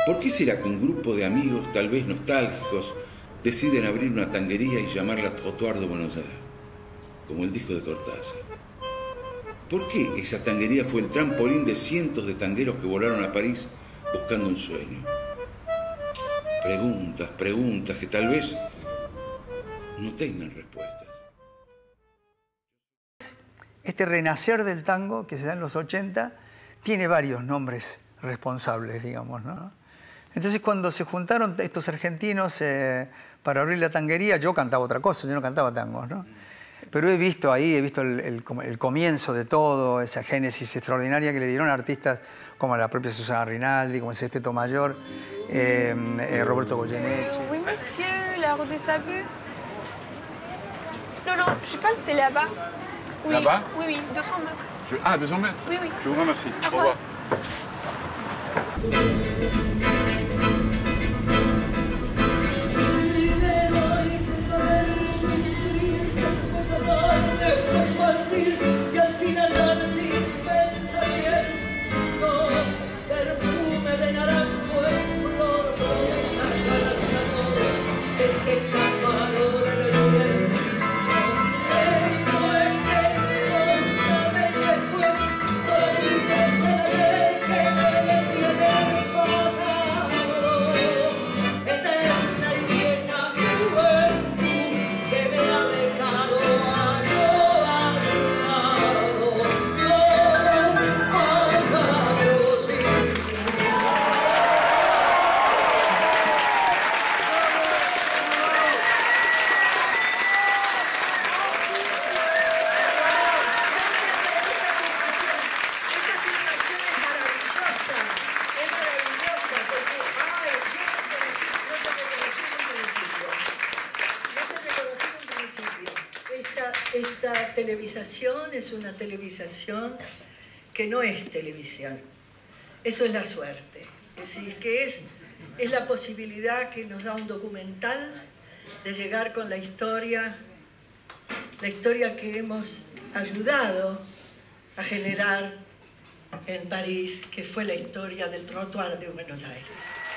¿Por qué será que un grupo de amigos, tal vez nostálgicos, deciden abrir una tanguería y llamarla Trottoir de Buenos Aires, como el disco de Cortázar? ¿Por qué esa tanguería fue el trampolín de cientos de tangueros que volaron a París buscando un sueño? Preguntas que tal vez no tengan respuestas. Este renacer del tango que se da en los 80 tiene varios nombres responsables, digamos, ¿no? Entonces, cuando se juntaron estos argentinos para abrir la tanguería, yo cantaba otra cosa, yo no cantaba tangos, ¿no? Pero he visto el comienzo de todo, esa génesis extraordinaria que le dieron artistas como la propia Susana Rinaldi, como el Sexteto Mayor, Roberto Goyeneche. Oui, monsieur, la route des sables. Non, non, je pense que c'est là-bas. Oui, là-bas? Oui, oui, 200 mètres. Ah, 200 mètres? Oui, oui. Je vous remercie. Au Au revoir. Esta televisación es una televisación que no es televisión. Eso es la suerte. Es decir, que es la posibilidad que nos da un documental de llegar con la historia que hemos ayudado a generar en París, que fue la historia del Trottoir de Buenos Aires.